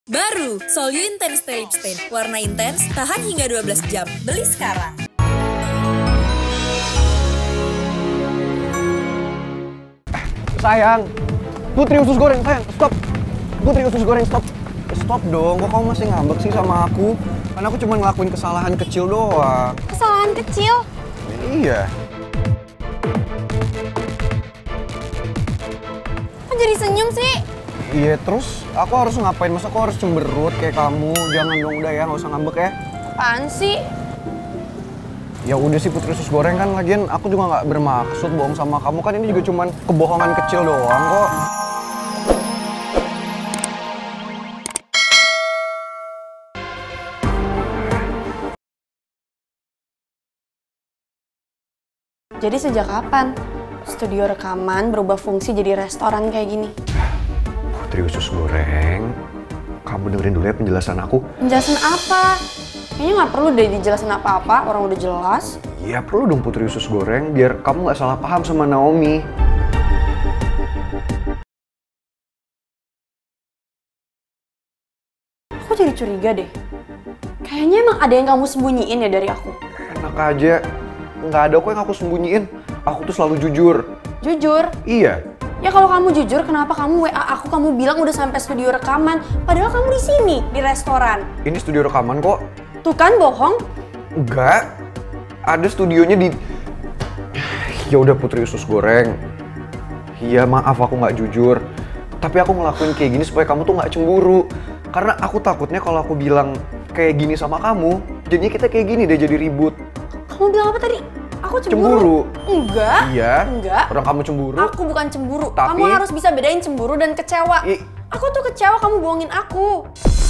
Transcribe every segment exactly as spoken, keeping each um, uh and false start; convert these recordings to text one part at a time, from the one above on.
Baru, Solyu Intense Stay Lip Stain. Warna intens, tahan hingga dua belas jam. Beli sekarang. Sayang, Putri usus goreng, sayang, stop. Putri usus goreng, stop. Stop dong, kok kamu masih ngambek sih sama aku? Karena aku cuma ngelakuin kesalahan kecil doang. Kesalahan kecil? Iya. Kok jadi senyum sih? Iya, terus aku harus ngapain? Masa aku harus cemberut kayak kamu? Jangan dong, udah ya, nggak usah ngambek ya. Apaan sih? Ya udah sih Putri usus goreng, kan lagian aku juga nggak bermaksud bohong sama kamu, kan ini juga cuman kebohongan kecil doang kok. Jadi sejak kapan studio rekaman berubah fungsi jadi restoran kayak gini? Putri usus goreng, kamu dengerin dulu ya penjelasan aku. Penjelasan apa? Kayaknya nggak perlu deh dijelasin apa-apa, orang udah jelas. Ya perlu dong Putri usus goreng, biar kamu nggak salah paham sama Naomi. Aku jadi curiga deh. Kayaknya emang ada yang kamu sembunyiin ya dari aku. Enak aja, nggak ada kok yang aku sembunyiin. Aku tuh selalu jujur. Jujur? Iya. Ya kalau kamu jujur, kenapa kamu W A aku, kamu bilang udah sampai studio rekaman, padahal kamu di sini, di restoran. Ini studio rekaman kok. Tuh kan bohong? Enggak. Ada studionya di... Ya udah Putri usus goreng. Iya maaf aku nggak jujur. Tapi aku ngelakuin kayak gini supaya kamu tuh nggak cemburu. Karena aku takutnya kalau aku bilang kayak gini sama kamu, jadinya kita kayak gini deh jadi ribut. Kamu bilang apa tadi? Aku cemburu? Cemburu. Enggak. Iya. Enggak. Orang kamu cemburu. Aku bukan cemburu. Tapi... Kamu harus bisa bedain cemburu dan kecewa. I... Aku tuh kecewa kamu bohongin aku.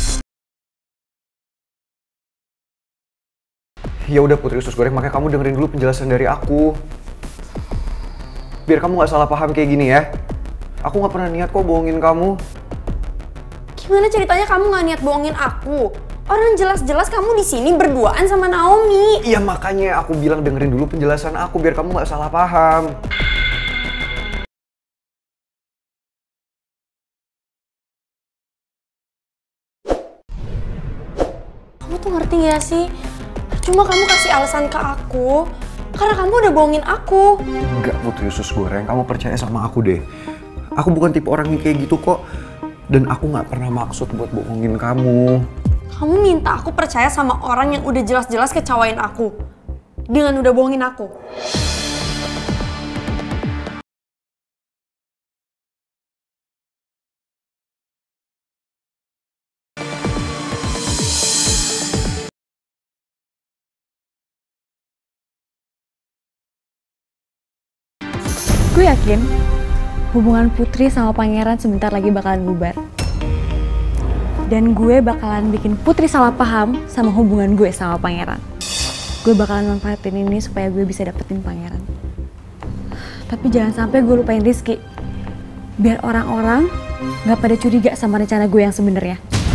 Ya udah Putri usus goreng, makanya kamu dengerin dulu penjelasan dari aku. Biar kamu nggak salah paham kayak gini ya. Aku nggak pernah niat kok bohongin kamu. Gimana ceritanya kamu nggak niat bohongin aku? Orang jelas-jelas kamu di sini berduaan sama Naomi. Iya makanya aku bilang dengerin dulu penjelasan aku biar kamu nggak salah paham. Kamu tuh ngerti gak sih? Cuma kamu kasih alasan ke aku karena kamu udah bohongin aku. Enggak Putri usus goreng, kamu percaya sama aku deh. Aku bukan tipe orang yang kayak gitu kok. Dan aku nggak pernah maksud buat bohongin kamu. Kamu minta aku percaya sama orang yang udah jelas-jelas kecewain aku dengan udah bohongin aku. Gue yakin hubungan Putri sama Pangeran sebentar lagi bakalan bubar. Dan gue bakalan bikin Putri salah paham sama hubungan gue sama Pangeran. Gue bakalan manfaatin ini supaya gue bisa dapetin Pangeran. Tapi jangan sampai gue lupain Rizky. Biar orang-orang gak pada curiga sama rencana gue yang sebenarnya.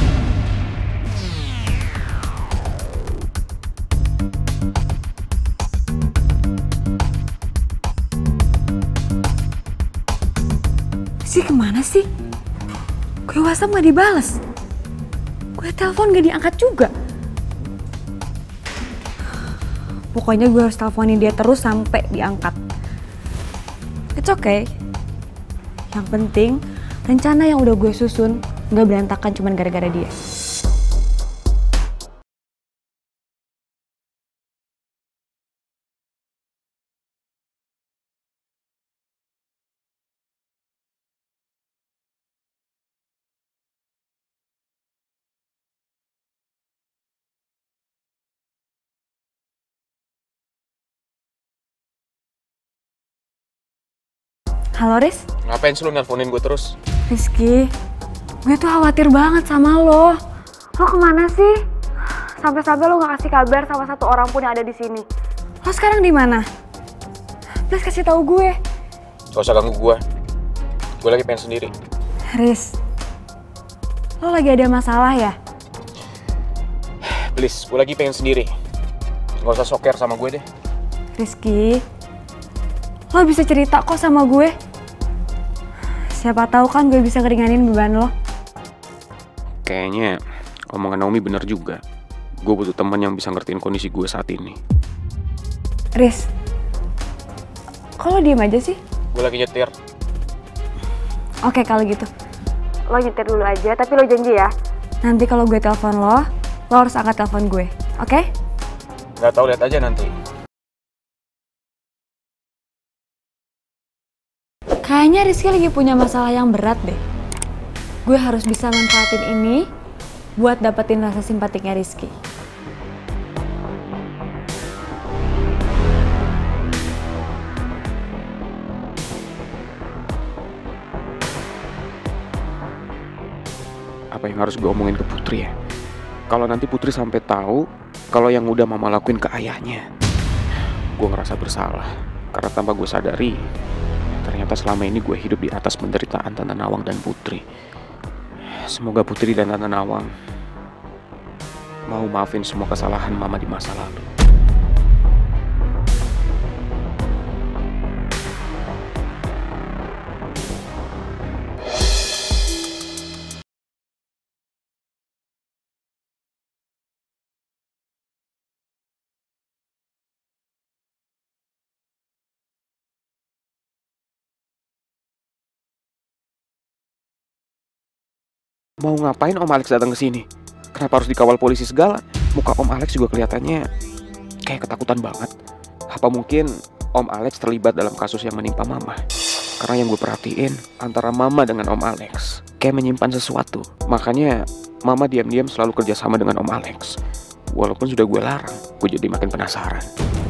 Rizky kemana sih? Gue WhatsApp gak dibales. Gue telepon gak diangkat juga. Pokoknya gue harus teleponin dia terus sampai diangkat. It's okay. Yang penting rencana yang udah gue susun gak berantakan cuman gara-gara dia. Halo Riz? Ngapain sih lu nelponin gue terus? Rizky, gue tuh khawatir banget sama lo. Lo kemana sih? Sampai-sampai lo gak kasih kabar sama satu orang pun yang ada di sini. Lo sekarang di mana? Please kasih tahu gue. Gak usah ganggu gue. Gue lagi pengen sendiri. Riz, lo lagi ada masalah ya? Please, gue lagi pengen sendiri. Gak usah soker sama gue deh. Rizky, lo bisa cerita kok sama gue. Siapa tahu kan gue bisa ngeringanin beban lo. Kayaknya omongan Naomi bener juga. Gue butuh teman yang bisa ngertiin kondisi gue saat ini. Riz, kok lo diem aja sih? Gue lagi nyetir. Oke kalau gitu, lo nyetir dulu aja, tapi lo janji ya, nanti kalau gue telepon lo, lo harus angkat telepon gue, oke? Gak tau, lihat aja nanti. Kayaknya Rizky lagi punya masalah yang berat deh. Gue harus bisa manfaatin ini buat dapetin rasa simpatiknya Rizky. Apa yang harus gue omongin ke Putri ya? Kalau nanti Putri sampai tahu kalau yang udah mama lakuin ke ayahnya, gue ngerasa bersalah. Karena tanpa gue sadari, ternyata selama ini gue hidup di atas penderitaan Tante Nawang dan Putri. Semoga Putri dan Tante Nawang mau maafin semua kesalahan mama di masa lalu. Mau ngapain Om Alex datang ke sini? Kenapa harus dikawal polisi segala? Muka Om Alex juga kelihatannya kayak ketakutan banget. Apa mungkin Om Alex terlibat dalam kasus yang menimpa Mama? Karena yang gue perhatiin, antara Mama dengan Om Alex kayak menyimpan sesuatu. Makanya Mama diam-diam selalu kerjasama dengan Om Alex. Walaupun sudah gue larang, gue jadi makin penasaran.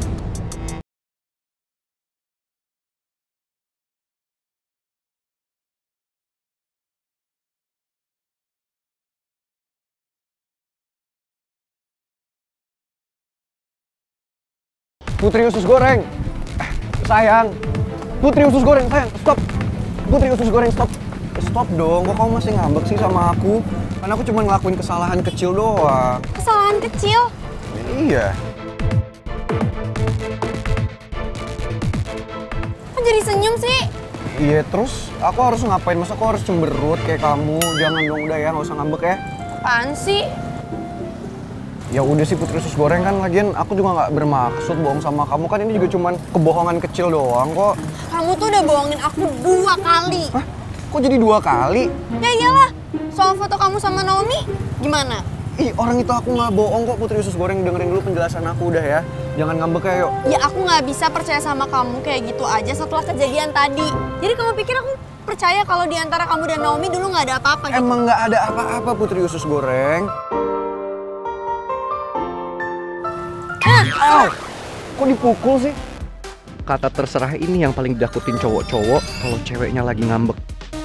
Putri usus goreng, eh, sayang. Putri usus goreng, sayang, stop. Putri usus goreng, stop. Stop dong, kok kamu masih ngambek sih sama aku? Karena aku cuma ngelakuin kesalahan kecil doang. Kesalahan kecil? Iya. Kok jadi senyum sih? Iya, terus aku harus ngapain? Masa aku harus cemberut kayak kamu? Jangan dong, udah ya, nggak usah ngambek ya. Apaan sih? Ya udah sih Putri usus goreng, kan lagian aku juga nggak bermaksud bohong sama kamu, kan ini juga cuman kebohongan kecil doang kok. Kamu tuh udah bohongin aku dua kali. Hah? Kok jadi dua kali? Ya iyalah, soal foto kamu sama Naomi gimana? Ih, orang itu aku nggak bohong kok Putri usus goreng, dengerin dulu penjelasan aku udah ya. Jangan ngambek ya, yuk. Ya aku nggak bisa percaya sama kamu kayak gitu aja setelah kejadian tadi. Jadi kamu pikir aku percaya kalau di antara kamu dan Naomi dulu nggak ada apa-apa gitu? Emang nggak ada apa-apa Putri usus goreng. Ow! Kok dipukul sih? Kata terserah ini yang paling didakutin cowok-cowok kalau ceweknya lagi ngambek.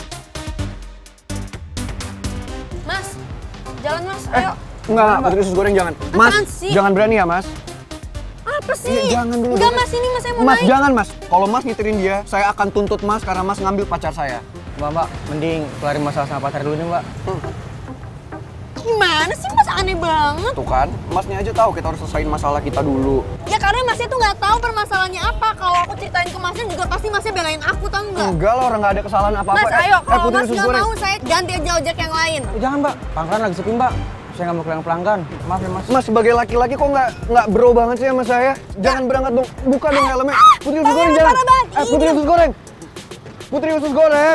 Mas, jalan mas, Eh, ayo. enggak, enggak, Putri usus goreng jangan. Mas, Apaan sih? jangan berani ya mas. Apa sih? Iya, jangan dulu. Enggak jangan. mas, ini mas saya mau Mas, naik. jangan mas. Kalau mas ngitirin dia, saya akan tuntut mas karena mas ngambil pacar saya. Mbak, mbak, mending kelarin masalah sama pacar dulu nih mbak. Hmm. Gimana sih mas, aneh banget. Tuh kan, masnya aja tahu kita harus selesaiin masalah kita dulu. Ya karena masnya tuh nggak tahu permasalahannya apa. Kalau aku ceritain ke masnya juga pasti masnya belain aku, tau nggak? Enggak lah, orang nggak ada kesalahan apa-apa. Mas, Eh, ayo. eh, Kalau Putri mas usus nggak goreng. mau, saya ganti aja ojek yang lain. Eh, jangan mbak, pelanggan lagi sepi mbak. Saya nggak mau kehilangan pelanggan. Maaf ya mas. Mas sebagai laki-laki kok nggak nggak bro banget sih sama saya? Jangan berangkat dong, buka dong helmnya. Putri usus goreng jangan. parah banget. Eh, Putri usus goreng. Putri usus goreng.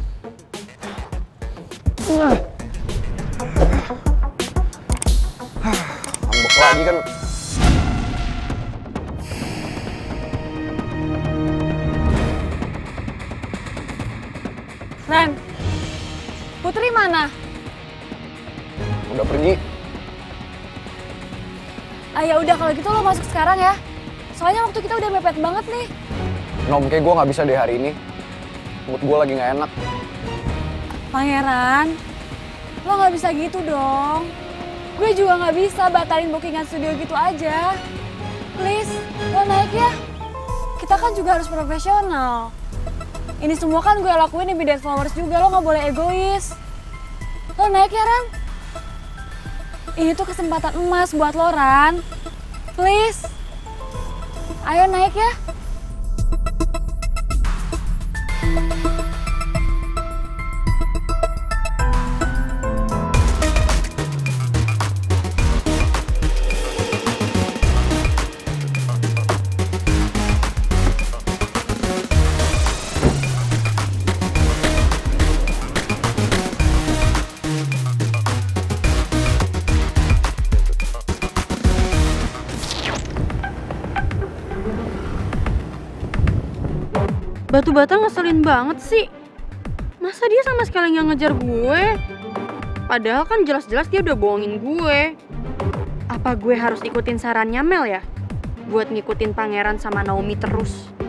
Nah. Ngambek lagi kan. Ren, Putri mana? Udah pergi. Ah ya udah kalau gitu lo masuk sekarang ya. Soalnya waktu kita udah mepet banget nih. Nom, kayak gue nggak bisa deh hari ini. Mood gue lagi nggak enak. Pangeran, lo nggak bisa gitu dong. Gue juga nggak bisa batalin bookingan studio gitu aja. Please, lo naik ya. Kita kan juga harus profesional. Ini semua kan gue lakuin demi Dead Flowers juga, lo nggak boleh egois. Lo naik ya, Ran. Ini tuh kesempatan emas buat lo, Ran. Please. Ayo naik ya. Batu bata ngeselin banget sih. Masa dia sama sekali nggak ngejar gue? Padahal kan jelas-jelas dia udah bohongin gue. Apa gue harus ikutin sarannya Mel ya? Buat ngikutin pangeran sama Naomi terus.